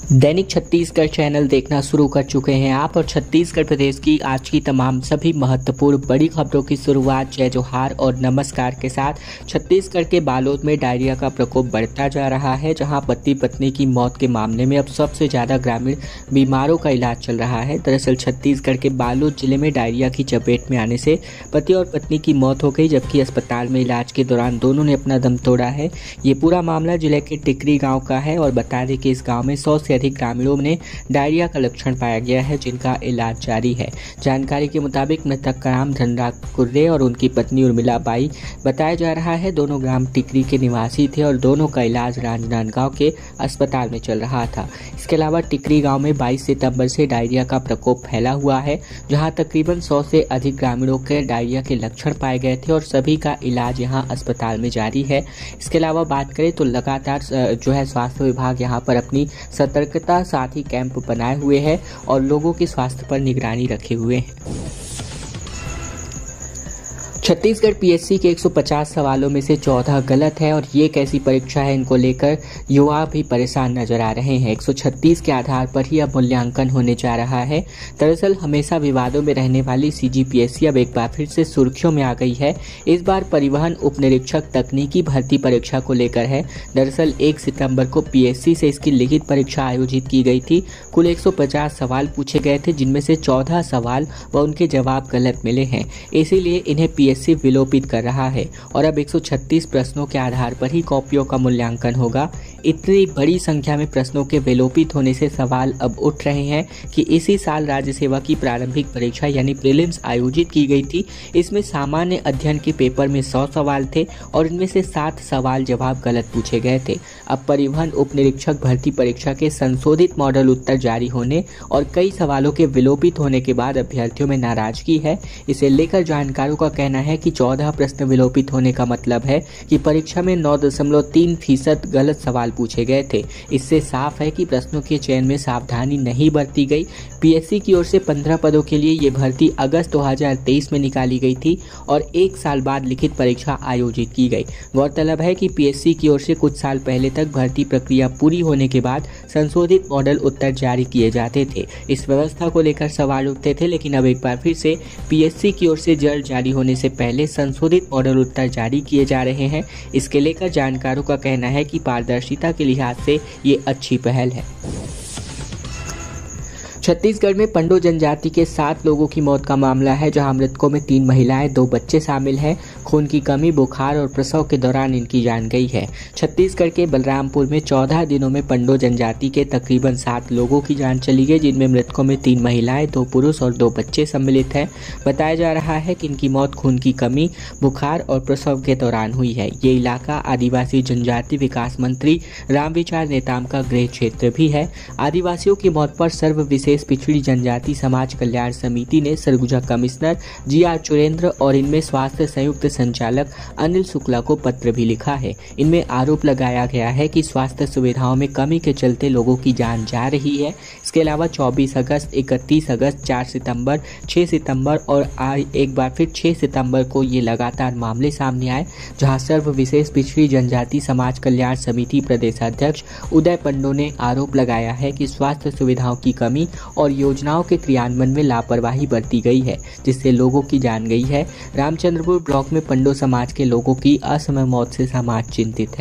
दैनिक Chhattisgarh channel देखना शुरू कर चुके हैं आप और छत्तीसगढ़ प्रदेश की आज की तमाम सभी महत्वपूर्ण बड़ी खबरों की शुरुआत जय जोहार और नमस्कार के साथ। छत्तीसगढ़ के बालोद में डायरिया का प्रकोप बढ़ता जा रहा है, जहां पति पत्नी की मौत के मामले में अब सबसे ज़्यादा ग्रामीण बीमारों का इलाज चल रहा है। दरअसल छत्तीसगढ़ के बालोद जिले में डायरिया की चपेट में आने से पति और पत्नी की मौत हो गई, जबकि अस्पताल में इलाज के दौरान दोनों ने अपना दम तोड़ा है। ये पूरा मामला जिले के टिकरी गाँव का है और बता दें कि इस गाँव में 100 से अधिक ग्रामीणों में डायरिया का लक्षण पाया गया है, जिनका इलाज जारी है। जानकारी के मुताबिक मृतक का नाम धनराज कुर्रे और उनकी पत्नी उर्मिला बाई बताया जा रहा है। दोनों ग्राम टिकरी के निवासी थे और दोनों का इलाज राजनांदगांव के अस्पताल में चल रहा था। इसके अलावा टिकरी गांव में 22 सितंबर से डायरिया का प्रकोप फैला हुआ है, जहां तकरीबन 100 से अधिक ग्रामीणों के डायरिया के लक्षण पाए गए थे और सभी का इलाज यहां अस्पताल में जारी है। इसके अलावा बात करें तो लगातार स्वास्थ्य विभाग यहां पर अपनी सतर्कता साथ ही कैंप बनाए हुए हैं और लोगों के स्वास्थ्य पर निगरानी रखे हुए हैं। छत्तीसगढ़ पीएससी के 150 सवालों में से 14 गलत है और ये कैसी परीक्षा है, इनको लेकर युवा भी परेशान नजर आ रहे हैं। 136 के आधार पर ही अब मूल्यांकन होने जा रहा है। दरअसल हमेशा विवादों में रहने वाली सीजीपीएससी अब एक बार फिर से सुर्खियों में आ गई है। इस बार परिवहन उप निरीक्षक तकनीकी भर्ती परीक्षा को लेकर है। दरअसल 1 सितंबर को पीएससी से इसकी लिखित परीक्षा आयोजित की गई थी। कुल 150 सवाल पूछे गए थे, जिनमें से 14 सवाल व उनके जवाब गलत मिले हैं। इसीलिए इन्हें पीएससी विलोपित कर रहा है और अब 136 प्रश्नों के आधार पर ही कॉपियों का मूल्यांकन होगा। इतनी बड़ी संख्या में प्रश्नों के विलोपित होने से सवाल अब उठ रहे हैं कि इसी साल राज्य सेवा की प्रारंभिक परीक्षा यानी प्रीलिम्स आयोजित की गई थी। इसमें सामान्य अध्ययन के पेपर में 100 सवाल थे और इनमें से 7 सवाल जवाब गलत पूछे गए थे। अब परिवहन उप निरीक्षक भर्ती परीक्षा के संशोधित मॉडल उत्तर जारी होने और कई सवालों के विलोपित होने के बाद अभ्यर्थियों में नाराजगी है। इसे लेकर जानकारों का कहना है कि 14 प्रश्न विलोपित होने का मतलब है कि परीक्षा में 9.3% गलत सवाल पूछे गए थे। इससे साफ है कि प्रश्नों के चयन में सावधानी नहीं बरती गई। पीएससी की ओर से 15 पदों के लिए ये भर्ती अगस्त 2023 में निकाली गई थी और 1 साल बाद लिखित परीक्षा आयोजित की गई। गौरतलब है कि पीएससी की ओर से कुछ साल पहले तक भर्ती प्रक्रिया पूरी होने के बाद संशोधित मॉडल उत्तर जारी किए जाते थे। इस व्यवस्था को लेकर सवाल उठते थे, लेकिन अब एक बार फिर से पीएससी की ओर से जल्द जारी होने से पहले संशोधित मॉडल उत्तर जारी किए जा रहे हैं। इसके लेकर जानकारों का कहना है कि पारदर्शिता के लिहाज से ये अच्छी पहल है। छत्तीसगढ़ में पंडो जनजाति के 7 लोगों की मौत का मामला है, जहां मृतकों में 3 महिलाएं 2 बच्चे शामिल हैं। खून की कमी, बुखार और प्रसव के दौरान इनकी जान गई है। छत्तीसगढ़ के बलरामपुर में 14 दिनों में पंडो जनजाति के तकरीबन 7 लोगों की जान चली गई, जिनमें मृतकों में 3 महिलाएं, 2 पुरुष और 2 बच्चे सम्मिलित हैं। बताया जा रहा है कि इनकी मौत खून की कमी, बुखार और प्रसव के दौरान हुई है। ये इलाका आदिवासी जनजाति विकास मंत्री रामविचार नेताम का गृह क्षेत्र भी है। आदिवासियों की मौत पर सर्व विशेष पिछड़ी जनजाति समाज कल्याण समिति ने सरगुजा कमिश्नर GR चुरेंद्र और इनमें स्वास्थ्य संयुक्त संचालक अनिल शुक्ला को पत्र भी लिखा है। इनमें आरोप लगाया गया है कि स्वास्थ्य सुविधाओं में कमी के चलते लोगों की जान जा रही है। इसके अलावा 24 अगस्त, 31 अगस्त, 4 सितंबर, 6 सितंबर और एक बार फिर 6 सितंबर को ये लगातार मामले सामने आए, जहां सर्व विशेष पिछड़ी जनजाति समाज कल्याण समिति प्रदेशाध्यक्ष उदय पंडो ने आरोप लगाया है कि स्वास्थ्य सुविधाओं की कमी और योजनाओं के क्रियान्वयन में लापरवाही बरती गई है, जिससे लोगों की जान गई है। रामचंद्रपुर ब्लॉक में पंडो समाज के लोगों की असमय मौत से समाज चिंतित है।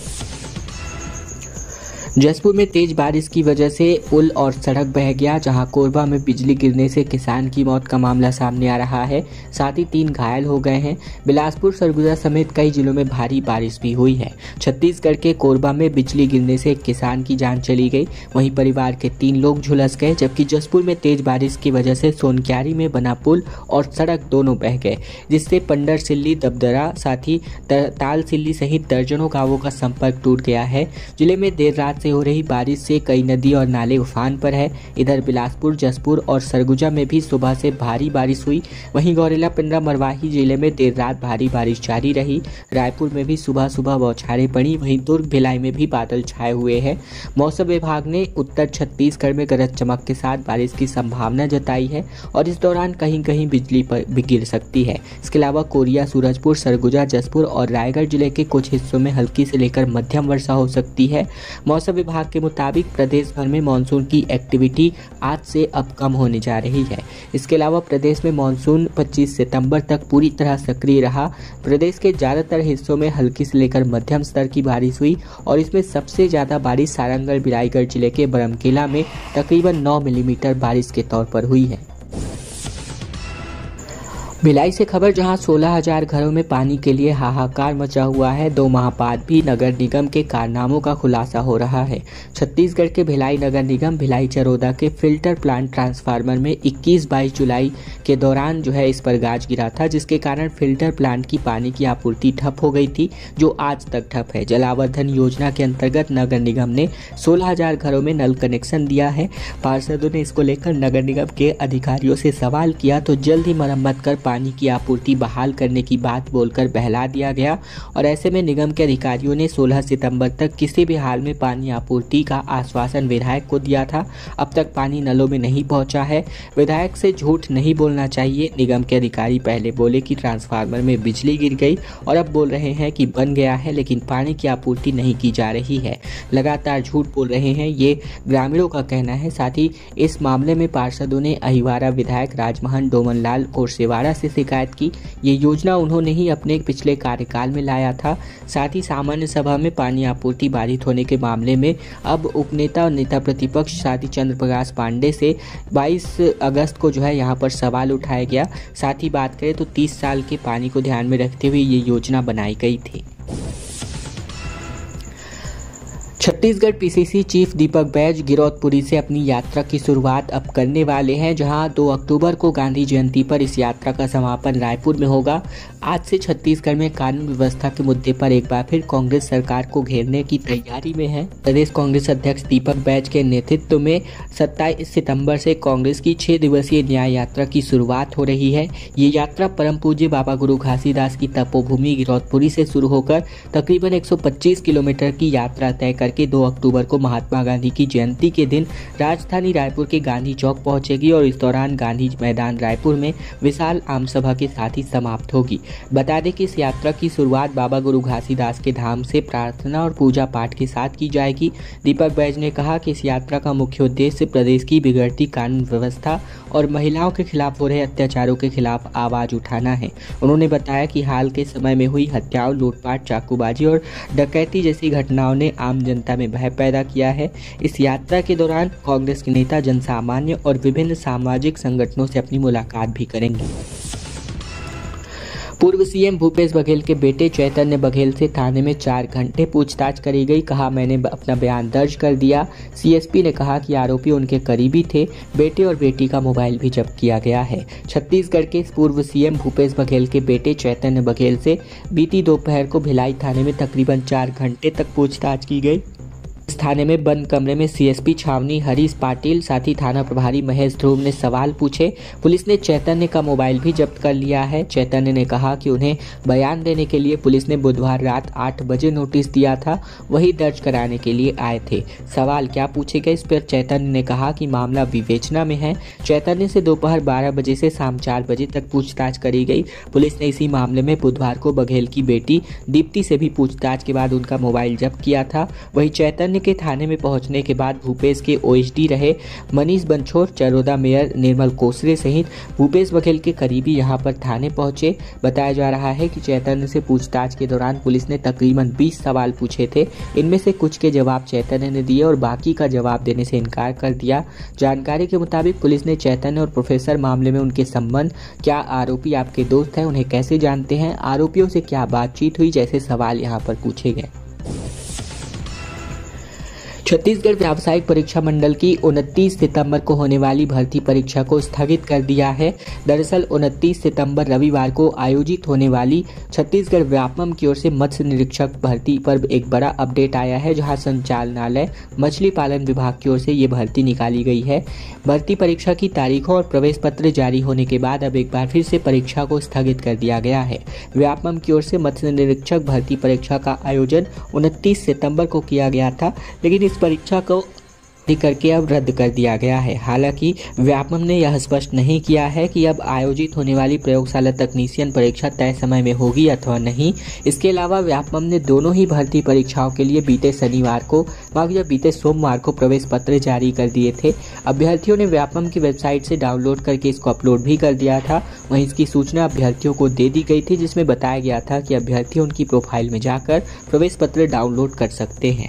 जसपुर में तेज बारिश की वजह से पुल और सड़क बह गया, जहां कोरबा में बिजली गिरने से किसान की मौत का मामला सामने आ रहा है। साथ ही 3 घायल हो गए हैं। बिलासपुर, सरगुजा समेत कई जिलों में भारी बारिश भी हुई है। छत्तीसगढ़ के कोरबा में बिजली गिरने से एक किसान की जान चली गई, वहीं परिवार के 3 लोग झुलस गए, जबकि जसपुर में तेज बारिश की वजह से सोनक्यारी में बना पुल और सड़क दोनों बह गए, जिससे पंडर सिल्ली, दबदरा, साथ ही ताल सिल्ली सहित दर्जनों गांवों का संपर्क टूट गया है। जिले में देर रात से हो रही बारिश से कई नदी और नाले उफान पर है। इधर बिलासपुर, जसपुर और सरगुजा में भी सुबह से भारी बारिश हुई। वहीं गौरेला, पिंडरा, मरवाही जिले में देर रात भारी बारिश जारी रही। रायपुर में भी सुबह सुबह बौछारें पड़ी। वहीं दुर्ग, भिलाई में भी बादल छाए हुए हैं। मौसम विभाग ने उत्तर छत्तीसगढ़ में गरज चमक के साथ बारिश की संभावना जताई है और इस दौरान कहीं कहीं बिजली पर भी गिर सकती है। इसके अलावा कोरिया, सूरजपुर, सरगुजा, जसपुर और रायगढ़ जिले के कुछ हिस्सों में हल्की से लेकर मध्यम वर्षा हो सकती है। मौसम विभाग के मुताबिक प्रदेश भर में मानसून की एक्टिविटी आज से अब कम होने जा रही है। इसके अलावा प्रदेश में मानसून 25 सितंबर तक पूरी तरह सक्रिय रहा। प्रदेश के ज़्यादातर हिस्सों में हल्की से लेकर मध्यम स्तर की बारिश हुई और इसमें सबसे ज़्यादा बारिश सारंगढ़ बिराईगढ़ जिले के बरमकेला में तकरीबन 9 मिलीमीटर बारिश के तौर पर हुई है। भिलाई से खबर, जहां 16,000 घरों में पानी के लिए हाहाकार मचा हुआ है। 2 माह बाद भी नगर निगम के कारनामों का खुलासा हो रहा है। छत्तीसगढ़ के भिलाई नगर निगम भिलाई चरोदा के फिल्टर प्लांट ट्रांसफार्मर में 21-22 जुलाई के दौरान इस पर गाज गिरा था, जिसके कारण फिल्टर प्लांट की पानी की आपूर्ति ठप हो गई थी, जो आज तक ठप है। जलावर्धन योजना के अंतर्गत नगर निगम ने 16,000 घरों में नल कनेक्शन दिया है। पार्षदों ने इसको लेकर नगर निगम के अधिकारियों से सवाल किया तो जल्द ही मरम्मत कर पानी की आपूर्ति बहाल करने की बात बोलकर बहला दिया गया और ऐसे में निगम के अधिकारियों ने 16 सितंबर तक किसी भी हाल में पानी आपूर्ति का आश्वासन विधायक को दिया था। अब तक पानी नलों में नहीं पहुंचा है। विधायक से झूठ नहीं बोलना चाहिए। निगम के अधिकारी पहले बोले कि ट्रांसफार्मर में बिजली गिर गई और अब बोल रहे हैं कि बन गया है, लेकिन पानी की आपूर्ति नहीं की जा रही है। लगातार झूठ बोल रहे हैं, ये ग्रामीणों का कहना है। साथ ही इस मामले में पार्षदों ने अहिवारा विधायक राजमहन डोमनलाल कोरसेवाड़ा से शिकायत की। ये योजना उन्होंने ही अपने पिछले कार्यकाल में लाया था। साथ ही सामान्य सभा में पानी आपूर्ति बाधित होने के मामले में अब उपनेता और नेता प्रतिपक्ष साथ ही चंद्र प्रकाश पांडे से 22 अगस्त को यहाँ पर सवाल उठाया गया। साथ ही बात करें तो 30 साल के पानी को ध्यान में रखते हुए ये योजना बनाई गई थी। छत्तीसगढ़ पीसीसी चीफ दीपक बैज गिरौदपुरी से अपनी यात्रा की शुरुआत अब करने वाले हैं, जहां 2 अक्टूबर को गांधी जयंती पर इस यात्रा का समापन रायपुर में होगा। आज से छत्तीसगढ़ में कानून व्यवस्था के मुद्दे पर एक बार फिर कांग्रेस सरकार को घेरने की तैयारी में है। प्रदेश कांग्रेस अध्यक्ष दीपक बैज के नेतृत्व में 27 सितंबर से कांग्रेस की 6 दिवसीय न्याय यात्रा की शुरुआत हो रही है। ये यात्रा परम पूज्य बाबा गुरु घासीदास की तपोभूमि गिरौदपुरी से शुरू होकर तकरीबन 125 किलोमीटर की यात्रा तय करके 2 अक्टूबर को महात्मा गांधी की जयंती के दिन राजधानी रायपुर के गांधी चौक पहुंचेगी और इस दौरान गांधी मैदान रायपुर में विशाल आमसभा के साथ ही समाप्त होगी। बता दें कि इस यात्रा की शुरुआत बाबा गुरु घासीदास के धाम से प्रार्थना और पूजा पाठ के साथ की जाएगी। दीपक बैज ने कहा कि इस यात्रा का मुख्य उद्देश्य प्रदेश की बिगड़ती कानून व्यवस्था और महिलाओं के खिलाफ हो रहे अत्याचारों के खिलाफ आवाज उठाना है। उन्होंने बताया कि हाल के समय में हुई हत्याओं, लूटपाट, चाकूबाजी और डकैती जैसी घटनाओं ने आम जनता में भय पैदा किया है। इस यात्रा के दौरान कांग्रेस के नेता जनसामान्य और विभिन्न सामाजिक संगठनों से अपनी मुलाकात भी करेंगे। पूर्व सीएम भूपेश बघेल के बेटे चैतन्य बघेल से थाने में 4 घंटे पूछताछ करी गई। कहा, मैंने अपना बयान दर्ज कर दिया। सीएसपी ने कहा कि आरोपी उनके करीबी थे। बेटे और बेटी का मोबाइल भी जब्त किया गया है। छत्तीसगढ़ के पूर्व सीएम भूपेश बघेल के बेटे चैतन्य बघेल से बीती दोपहर को भिलाई थाने में तकरीबन 4 घंटे तक पूछताछ की गई। इस थाने में बंद कमरे में सीएसपी छावनी हरीश पाटिल, साथ ही थाना प्रभारी महेश ध्रुव ने सवाल पूछे। पुलिस ने चैतन्य का मोबाइल भी जब्त कर लिया है। चैतन्य ने कहा कि उन्हें बयान देने के लिए पुलिस ने बुधवार रात 8 बजे नोटिस दिया था, वही दर्ज कराने के लिए आए थे। सवाल क्या पूछे गए, इस पर चैतन्य ने कहा कि मामला विवेचना में है। चैतन्य से दोपहर 12 बजे से शाम 4 बजे तक पूछताछ करी गई। पुलिस ने इसी मामले में बुधवार को बघेल की बेटी दीप्ति से भी पूछताछ के बाद उनका मोबाइल जब्त किया था। वही चैतन्य के थाने में पहुंचने के बाद भूपेश के ओएसडी रहे मनीष बंछोर, चरोदा मेयर निर्मल कोसरे सहित भूपेश बघेल के करीबी यहां पर थाने पहुंचे। बताया जा रहा है कि चैतन्य से पूछताछ के दौरान पुलिस ने तकरीबन 20 सवाल पूछे थे। इनमें से कुछ के जवाब चैतन्य ने दिए और बाकी का जवाब देने से इनकार कर दिया। जानकारी के मुताबिक पुलिस ने चैतन्य और प्रोफेसर मामले में उनके संबंध, क्या आरोपी आपके दोस्त हैं, उन्हें कैसे जानते हैं, आरोपियों से क्या बातचीत हुई जैसे सवाल यहां पर पूछे गए। छत्तीसगढ़ व्यावसायिक परीक्षा मंडल की 29 सितंबर को होने वाली भर्ती परीक्षा को स्थगित कर दिया है। दरअसल 29 सितंबर रविवार को आयोजित होने वाली छत्तीसगढ़ व्यापमं की ओर से मत्स्य निरीक्षक भर्ती पर एक बड़ा अपडेट आया है, जहां संचालनालय मछली पालन विभाग की ओर से ये भर्ती निकाली गई है। भर्ती परीक्षा की तारीखों और प्रवेश पत्र जारी होने के बाद अब एक बार फिर से परीक्षा को स्थगित कर दिया गया है। व्यापमं की ओर से मत्स्य निरीक्षक भर्ती परीक्षा का आयोजन 29 सितंबर को किया गया था, लेकिन इस परीक्षा को करके अब रद्द कर दिया गया है। हालांकि व्यापमं ने यह स्पष्ट नहीं किया है कि अब आयोजित होने वाली प्रयोगशाला तकनीशियन परीक्षा तय समय में होगी अथवा नहीं। इसके अलावा व्यापमं ने दोनों ही भर्ती परीक्षाओं के लिए बीते सोमवार को प्रवेश पत्र जारी कर दिए थे। अभ्यर्थियों ने व्यापमं की वेबसाइट से डाउनलोड करके इसको अपलोड भी कर दिया था। वहीं इसकी सूचना अभ्यर्थियों को दे दी गई थी, जिसमें बताया गया था कि अभ्यर्थी उनकी प्रोफाइल में जाकर प्रवेश पत्र डाउनलोड कर सकते हैं।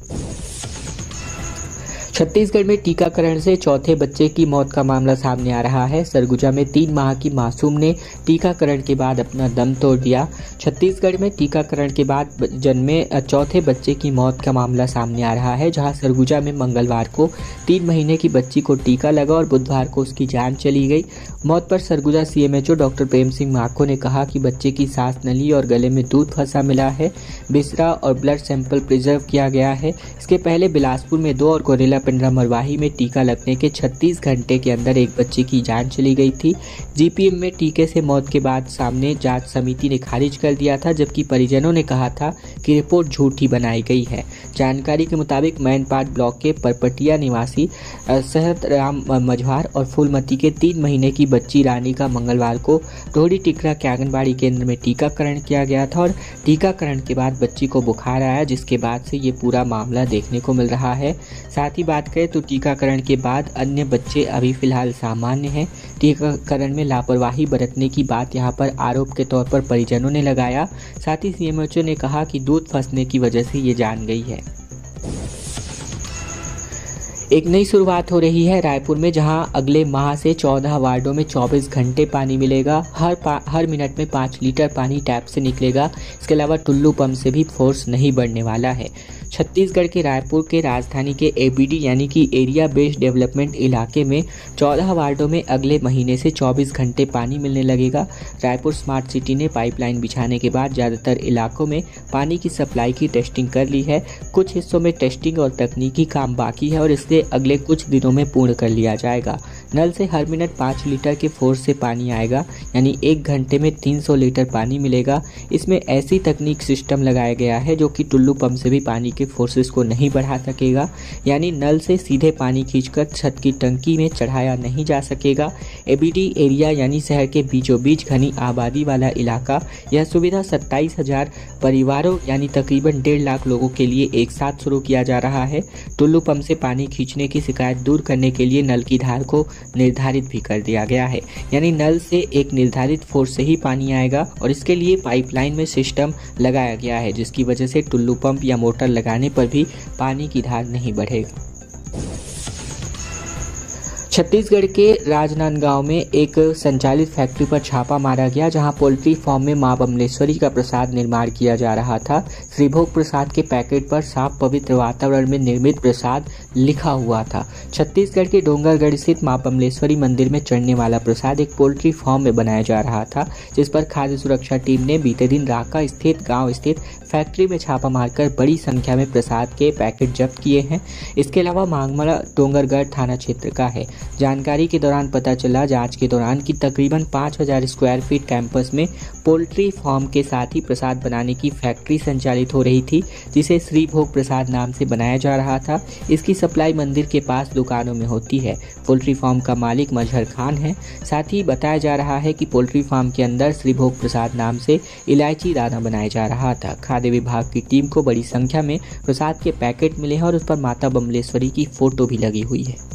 छत्तीसगढ़ में टीकाकरण से चौथे बच्चे की मौत का मामला सामने आ रहा है। सरगुजा में 3 माह की मासूम ने टीकाकरण के बाद अपना दम तोड़ दिया। छत्तीसगढ़ में टीकाकरण के बाद जन्मे चौथे बच्चे की मौत का मामला सामने आ रहा है, जहां सरगुजा में मंगलवार को 3 महीने की बच्ची को टीका लगा और बुधवार को उसकी जान चली गई। मौत पर सरगुजा सीएमएचओ डॉक्टर प्रेम सिंह माको ने कहा कि बच्चे की सांस नली और गले में दूध फंसा मिला है। बिसरा और ब्लड सैंपल प्रिजर्व किया गया है। इसके पहले बिलासपुर में 2 और गोरेला पिंडरा मरवाही में टीका लगने के 36 घंटे के अंदर एक बच्चे की जान चली गई थी। जीपीएम में टीके से मौत के बाद सामने जांच समिति ने खारिज कर दिया था, जबकि परिजनों ने कहा था कि रिपोर्ट झूठी बनाई गई है। जानकारी के मुताबिक मैनपाट ब्लॉक के परपटिया निवासी सहत राम मझवार और फूलमती के 3 महीने की बच्ची रानी का मंगलवार को टोहरी टिकरा के आंगनबाड़ी केंद्र में टीकाकरण किया गया था और टीकाकरण के बाद बच्ची को बुखार आया, जिसके बाद से ये पूरा मामला देखने को मिल रहा है। साथ ही बात करें तो टीकाकरण के बाद अन्य बच्चे अभी फिलहाल सामान्य हैं। टीकाकरण में लापरवाही बरतने की बात यहां पर आरोप के तौर पर परिजनों ने लगाया। साथ ही सीएमएचओ ने कहा कि दूध फंसने की वजह से ये जान गई है। एक नई शुरुआत हो रही है रायपुर में, जहां अगले माह से 14 वार्डों में 24 घंटे पानी मिलेगा। हर मिनट में 5 लीटर पानी टैप से निकलेगा। इसके अलावा टुल्लू पंप से भी फोर्स नहीं बढ़ने वाला है। छत्तीसगढ़ के रायपुर के राजधानी के एबीडी यानी कि एरिया बेस्ड डेवलपमेंट इलाके में 14 वार्डों में अगले महीने से 24 घंटे पानी मिलने लगेगा। रायपुर स्मार्ट सिटी ने पाइपलाइन बिछाने के बाद ज़्यादातर इलाकों में पानी की सप्लाई की टेस्टिंग कर ली है। कुछ हिस्सों में टेस्टिंग और तकनीकी काम बाकी है और इसे अगले कुछ दिनों में पूर्ण कर लिया जाएगा। नल से हर मिनट 5 लीटर के फोर्स से पानी आएगा, यानी 1 घंटे में 300 लीटर पानी मिलेगा। इसमें ऐसी तकनीक सिस्टम लगाया गया है जो कि टुल्लू पंप से भी पानी के फोर्सेस को नहीं बढ़ा सकेगा, यानी नल से सीधे पानी खींचकर छत की टंकी में चढ़ाया नहीं जा सकेगा। एबीडी एरिया यानी शहर के बीचों बीच घनी आबादी वाला इलाका, यह सुविधा 27,000 परिवारों यानी तकरीबन 1.5 लाख लोगों के लिए एक साथ शुरू किया जा रहा है। टुल्लू पंप से पानी खींचने की शिकायत दूर करने के लिए नल की धार को निर्धारित भी कर दिया गया है, यानी नल से एक निर्धारित फोर्स से ही पानी आएगा और इसके लिए पाइपलाइन में सिस्टम लगाया गया है, जिसकी वजह से टुल्लू पंप या मोटर लगाने पर भी पानी की धार नहीं बढ़ेगा। छत्तीसगढ़ के राजनांदगांव में एक संचालित फैक्ट्री पर छापा मारा गया, जहां पोल्ट्री फार्म में मां बमलेश्वरी का प्रसाद निर्माण किया जा रहा था। श्रीभोग प्रसाद के पैकेट पर साफ पवित्र वातावरण में निर्मित प्रसाद लिखा हुआ था। छत्तीसगढ़ के डोंगरगढ़ स्थित मां बमलेश्वरी मंदिर में चढ़ने वाला प्रसाद एक पोल्ट्री फार्म में बनाया जा रहा था, जिस पर खाद्य सुरक्षा टीम ने बीते दिन राका स्थित गाँव स्थित फैक्ट्री में छापा मारकर बड़ी संख्या में प्रसाद के पैकेट जब्त किए हैं। इसके अलावा मांगमला डोंगरगढ़ थाना क्षेत्र का है। जानकारी के दौरान पता चला जांच के दौरान कि तकरीबन 5000 स्क्वायर फीट कैंपस में पोल्ट्री फार्म के साथ ही प्रसाद बनाने की फैक्ट्री संचालित हो रही थी, जिसे श्री भोग प्रसाद नाम से बनाया जा रहा था। इसकी सप्लाई मंदिर के पास दुकानों में होती है। पोल्ट्री फार्म का मालिक मजहर खान है। साथ ही बताया जा रहा है कि पोल्ट्री फार्म के अंदर श्री भोग प्रसाद नाम से इलायची दाना बनाया जा रहा था। खाद्य विभाग की टीम को बड़ी संख्या में प्रसाद के पैकेट मिले हैं और उस पर माता बमलेश्वरी की फोटो भी लगी हुई है।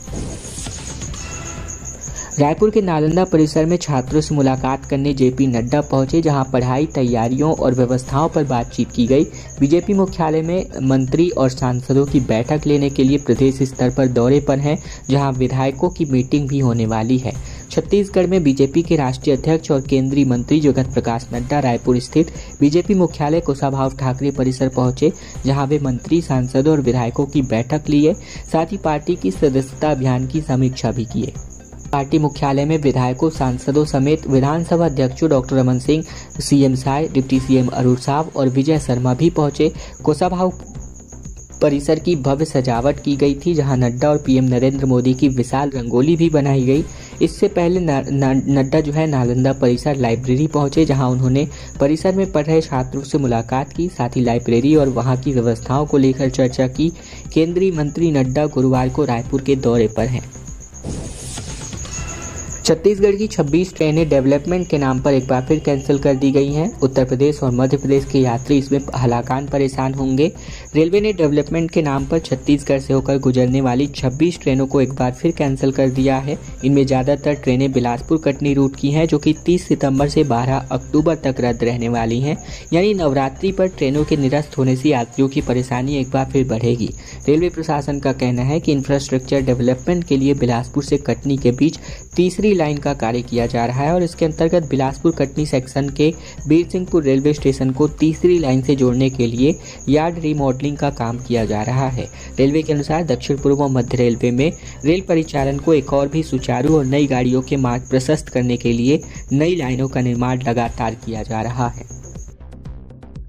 रायपुर के नालंदा परिसर में छात्रों से मुलाकात करने जेपी नड्डा पहुंचे, जहां पढ़ाई, तैयारियों और व्यवस्थाओं पर बातचीत की गई। बीजेपी मुख्यालय में मंत्री और सांसदों की बैठक लेने के लिए प्रदेश स्तर पर दौरे पर हैं, जहां विधायकों की मीटिंग भी होने वाली है। छत्तीसगढ़ में बीजेपी के राष्ट्रीय अध्यक्ष और केंद्रीय मंत्री जगत प्रकाश नड्डा रायपुर स्थित बीजेपी मुख्यालय कुशाभाऊ ठाकरे परिसर पहुंचे, जहां वे मंत्री, सांसदों और विधायकों की बैठक लिए। साथ ही पार्टी की सदस्यता अभियान की समीक्षा भी किए। पार्टी मुख्यालय में विधायकों, सांसदों समेत विधानसभा अध्यक्षों doctor Raman Singh, CM Sai, deputy CM Arun Sao और विजय शर्मा भी पहुंचे। कुशाभाऊ परिसर की भव्य सजावट की गई थी, जहां नड्डा और पीएम नरेंद्र मोदी की विशाल रंगोली भी बनाई गई। इससे पहले नड्डा जो है नालंदा परिसर लाइब्रेरी पहुंचे, जहां उन्होंने परिसर में पढ़ रहे छात्रों से मुलाकात की, साथ ही लाइब्रेरी और वहां की व्यवस्थाओं को लेकर चर्चा की। केंद्रीय मंत्री नड्डा गुरुवार को रायपुर के दौरे पर हैं। छत्तीसगढ़ की 26 ट्रेनें डेवलपमेंट के नाम पर एक बार फिर कैंसिल कर दी गई हैं। उत्तर प्रदेश और मध्य प्रदेश के यात्री इसमें हलाकान परेशान होंगे। रेलवे ने डेवलपमेंट के नाम पर छत्तीसगढ़ से होकर गुजरने वाली 26 ट्रेनों को एक बार फिर कैंसिल कर दिया है। इनमें ज़्यादातर ट्रेनें बिलासपुर कटनी रूट की हैं, जो कि 30 सितंबर से 12 अक्टूबर तक रद्द रहने वाली हैं। यानी नवरात्रि पर ट्रेनों के निरस्त होने से यात्रियों की परेशानी एक बार फिर बढ़ेगी। रेलवे प्रशासन का कहना है कि इंफ्रास्ट्रक्चर डेवलपमेंट के लिए बिलासपुर से कटनी के बीच तीसरी लाइन का कार्य किया जा रहा है और इसके अंतर्गत बिलासपुर कटनी सेक्शन के बीरसिंहपुर रेलवे स्टेशन को तीसरी लाइन से जोड़ने के लिए यार्ड रिमॉडलिंग का काम किया जा रहा है। रेलवे के अनुसार दक्षिण पूर्व मध्य रेलवे में रेल परिचालन को एक और भी सुचारू और नई गाड़ियों के मार्ग प्रशस्त करने के लिए नई लाइनों का निर्माण लगातार किया जा रहा है।